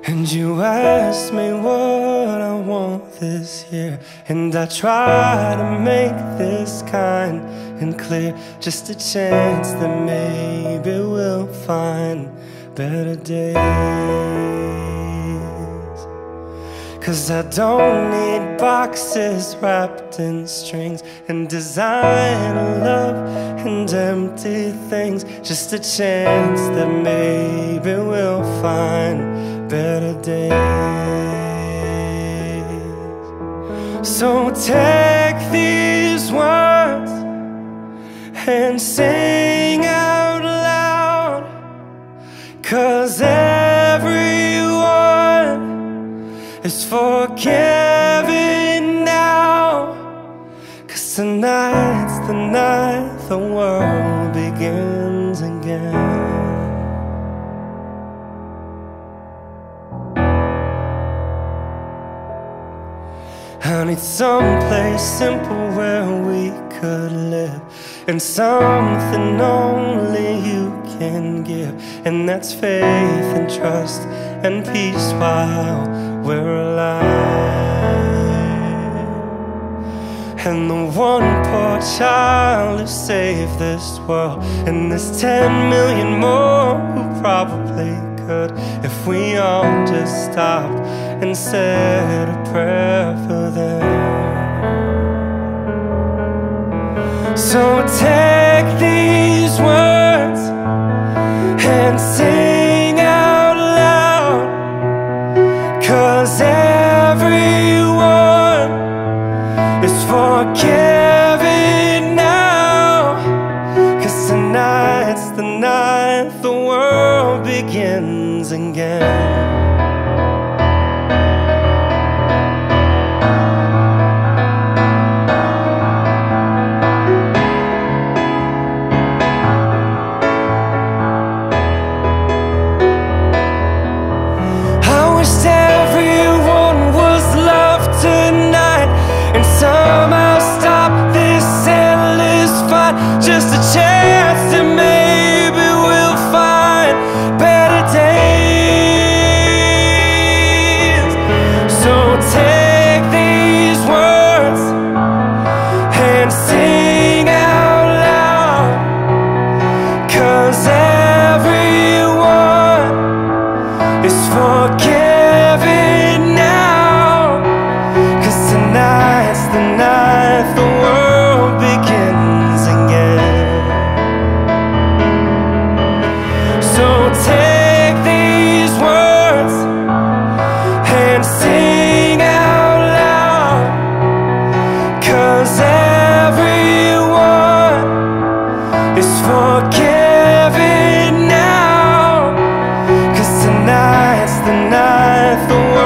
And you asked me what I want this year, and I try to make this kind and clear. Just a chance that maybe we'll find better days. 'Cause I don't need boxes wrapped in strings and designer love and empty things. Just a chance that maybe we'll find better days. So take these words and sing out loud, 'cause everyone is forgiven now. 'Cause tonight's the night the world begins again. I need someplace simple where we could live, and something only you can give, and that's faith and trust and peace while we're alive. And the one poor child who saved this world, and there's 10 million more who probably could, if we all just stopped and said a prayer for them. So take these words and sing out loud, 'cause everyone is forgiven now. 'Cause tonight's the night the world begins again. Somehow stop this endless fight. Just a chance that maybe we'll find better days. So take these words and sing out loud, 'cause everyone is forgiven now. 'Cause tonight's the night the world begins again. So take these words and sing out loud, 'cause everyone is forgiven now. 'Cause tonight's the night the